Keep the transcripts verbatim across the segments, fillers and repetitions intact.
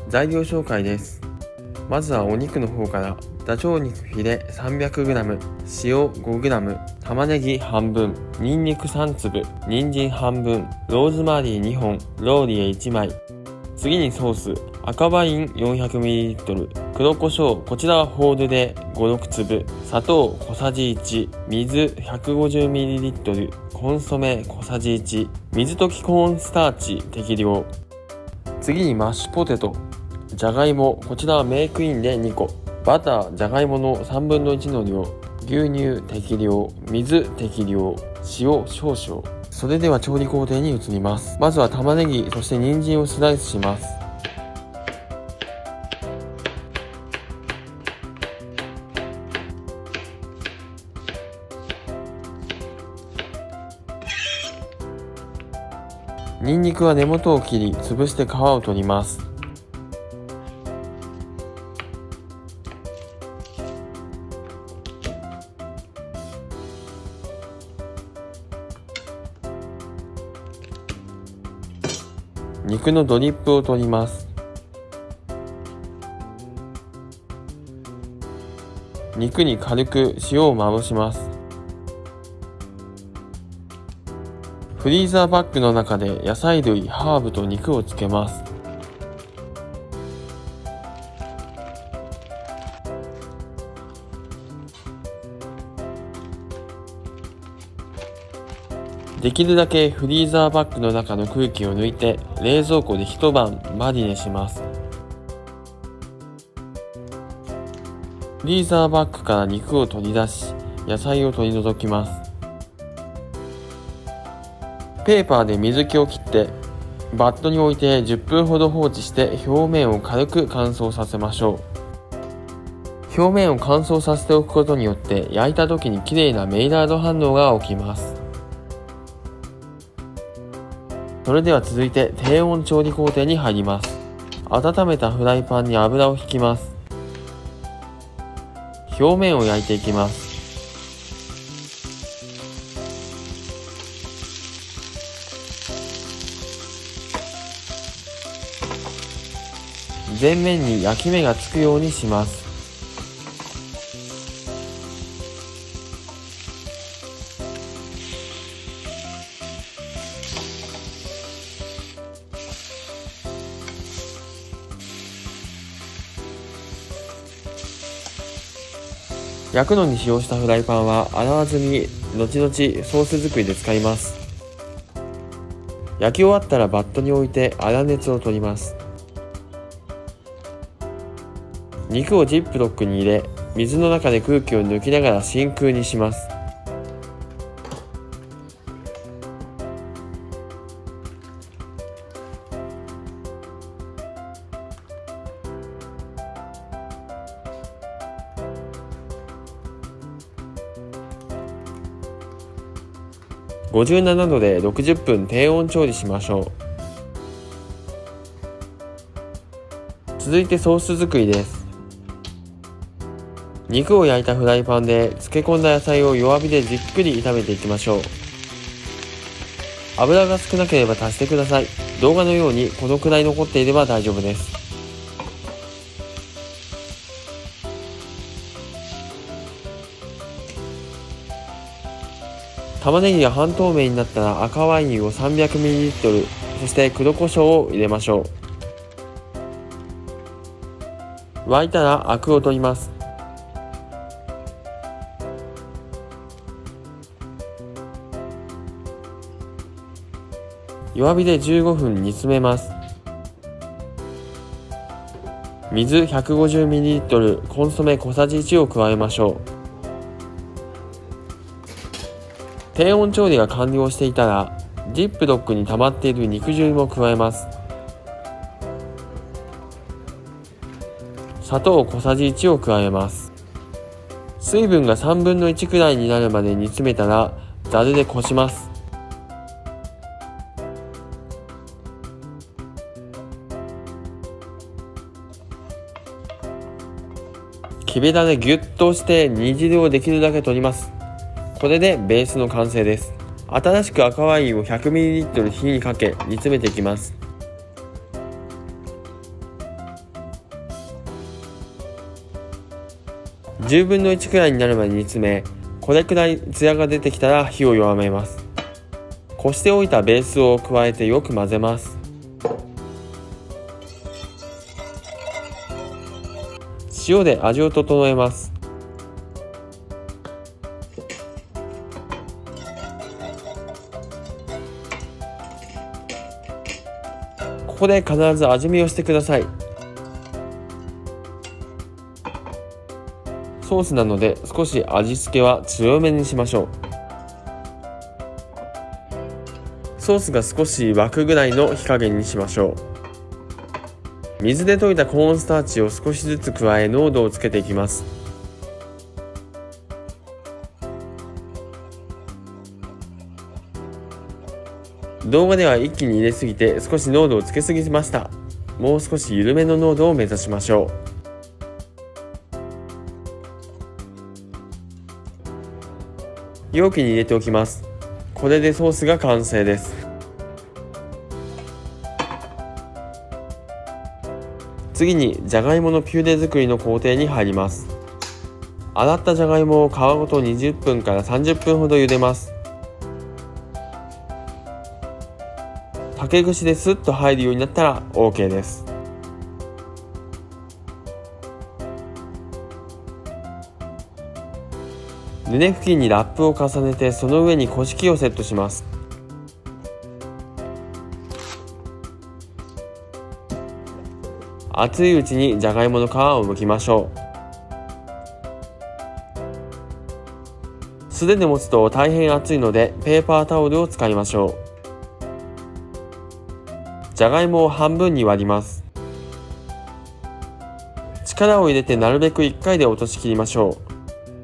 材料紹介です。まずはお肉の方から。ダチョウ肉フィレ さんびゃくグラム、 塩 ごグラム、 玉ねぎ半分、ニンニクさんつぶ、人参半分、ローズマリーにほん、ローリエいちまい。次にソース。赤ワイン よんひゃくミリリットル、 黒胡椒、こちらはホールでご、ろくつぶ、砂糖小さじいち、水 ひゃくごじゅうミリリットル、コンソメ小さじいち、水溶きコーンスターチ適量。次にマッシュポテト。じゃがいも、こちらはメークインでにこ、バター、じゃがいものさんぶんのいちの量、牛乳適量、水適量、塩少々。それでは調理工程に移ります。まずは玉ねぎ、そして人参をスライスします。ニンニクは根元を切り、潰して皮を取ります。肉のドリップを取ります。肉に軽く塩をまぶします。フリーザーバッグの中で野菜類、ハーブと肉をつけます。できるだけフリーザーバッグの中の空気を抜いて冷蔵庫で一晩マリネします。フリーザーバッグから肉を取り出し、野菜を取り除きます。ペーパーで水気を切ってバットに置いてじゅっぷんほど放置して表面を軽く乾燥させましょう。表面を乾燥させておくことによって焼いた時に綺麗なメイラード反応が起きます。それでは続いて低温調理工程に入ります。温めたフライパンに油を引きます。表面を焼いていきます。全面に焼き目がつくようにします。焼くのに使用したフライパンは洗わずに後々ソース作りで使います。焼き終わったらバットに置いて粗熱を取ります。肉をジップロックに入れ、水の中で空気を抜きながら真空にします。ごじゅうななどでろくじゅっぷん低温調理しましょう。続いてソース作りです。肉を焼いたフライパンで漬け込んだ野菜を弱火でじっくり炒めていきましょう。油が少なければ足してください。動画のようにこのくらい残っていれば大丈夫です。玉ねぎが半透明になったら赤ワインを さんびゃくミリリットル、そして黒胡椒を入れましょう。沸いたらアクを取ります。弱火でじゅうごふん煮詰めます。水 ひゃくごじゅうミリリットル、コンソメ小さじいちを加えましょう。低温調理が完了していたら、ジップロックに溜まっている肉汁も加えます。砂糖小さじいちを加えます。水分がさんぶんのいちくらいになるまで煮詰めたら、ざるでこします。木べらでギュッと押して煮汁をできるだけ取ります。これでベースの完成です。新しく赤ワインを ひゃくミリリットル 火にかけ煮詰めていきます。 じゅうぶんのいちくらいになるまで煮詰め、これくらいツヤが出てきたら火を弱めます。こしておいたベースを加えてよく混ぜます。塩で味を整えます。ここで必ず味見をしてください。ソースなので少し味付けは強めにしましょう。ソースが少し沸くぐらいの火加減にしましょう。水で溶いたコーンスターチを少しずつ加え濃度をつけていきます。動画では一気に入れすぎて少し濃度をつけすぎました。もう少し緩めの濃度を目指しましょう。容器に入れておきます。これでソースが完成です。次にじゃがいものピューレ作りの工程に入ります。洗ったじゃがいもを皮ごとにじゅっぷんからさんじゅっぷんほど茹でます。竹串でスッと入るようになったら オーケー です。ぬね布巾にラップを重ねてその上にこし器をセットします。熱いうちにじゃがいもの皮を剥きましょう。素手で持つと大変熱いのでペーパータオルを使いましょう。じゃがいもを半分に割ります。力を入れてなるべくいっかいで落としきりましょう。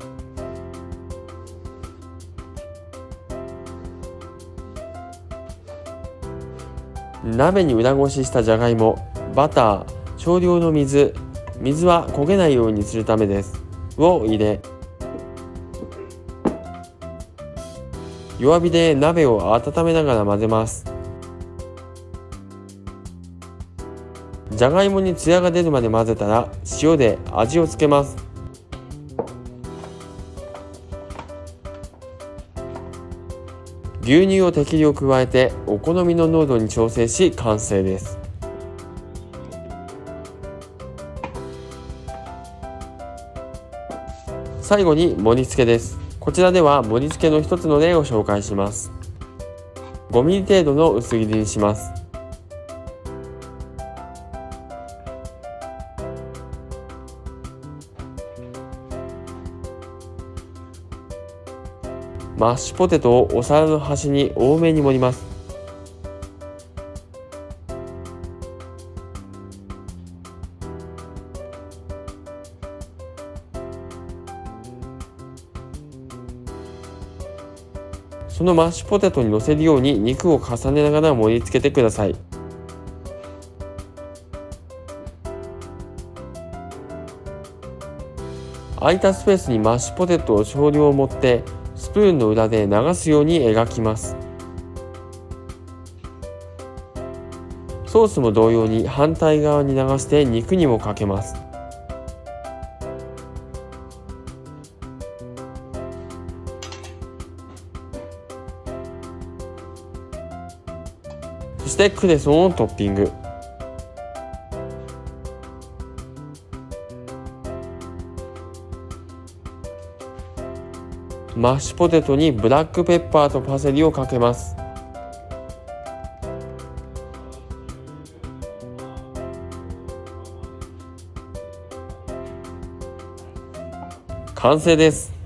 鍋に裏ごししたじゃがいも、バター、少量の水、水は焦げないようにするためですを入れ、弱火で鍋を温めながら混ぜます。じゃがいもにツヤが出るまで混ぜたら塩で味をつけます。牛乳を適量加えてお好みの濃度に調整し完成です。最後に盛り付けです。こちらでは盛り付けの一つの例を紹介します。ごミリ程度の薄切りにします。マッシュポテトをお皿の端に多めに盛ります。そのマッシュポテトに乗せるように肉を重ねながら盛り付けてください。空いたスペースにマッシュポテトを少量盛ってスプーンの裏で流すように描きます。ソースも同様に反対側に流して肉にもかけます。そしてクレソンをトッピング。マッシュポテトにブラックペッパーとパセリをかけます。完成です。